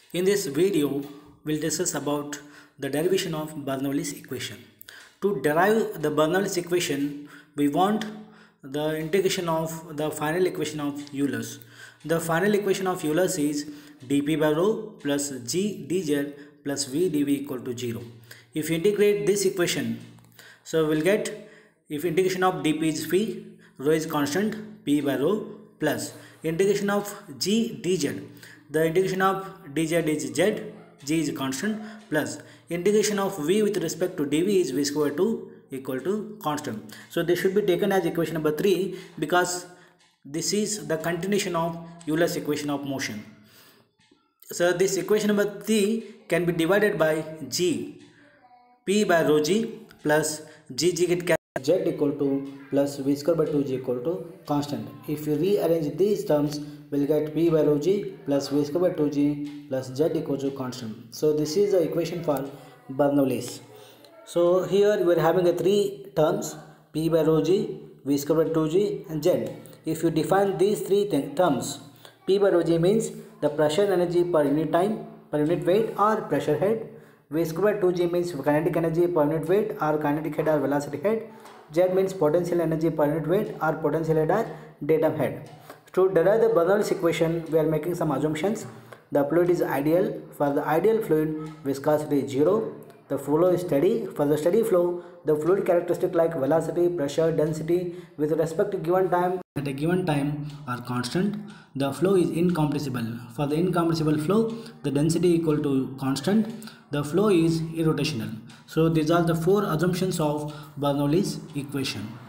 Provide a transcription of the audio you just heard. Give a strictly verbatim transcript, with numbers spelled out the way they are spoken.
In this video, we'll discuss about the derivation of Bernoulli's equation. To derive the Bernoulli's equation, we want the integration of the final equation of Euler's. The final equation of Euler's is dp by rho plus g dz plus v dv equal to zero. If you integrate this equation, so we'll get, if integration of dp is free, rho is constant, p by rho plus integration of g dz. The integration of dz is z, g is constant, plus integration of v with respect to dv is v square two equal to constant. So this should be taken as equation number three because this is the continuation of Euler's equation of motion. So this equation number three can be divided by g, p by rho g plus g g get z equal to plus v square by two g equal to constant. If you rearrange these terms, we'll get p by rho g plus v square by two g plus z equal to constant. So this is the equation for Bernoulli's. So here we are having a three terms, p by rho g, v square by two g and z. If you define these three th terms, p by rho g means the pressure energy per unit time, per unit weight or pressure head. V square by two g means kinetic energy per unit weight or kinetic head or velocity head. Z means potential energy per unit weight or potential head or datum head. To derive the Bernoulli's equation, we are making some assumptions. The fluid is ideal. For the ideal fluid, viscosity is zero. The flow is steady. For the steady flow, the fluid characteristic like velocity, pressure, density with respect to given time at a given time are constant. The flow is incompressible. For the incompressible flow, the density equal to constant. The flow is irrotational. So these are the four assumptions of Bernoulli's equation.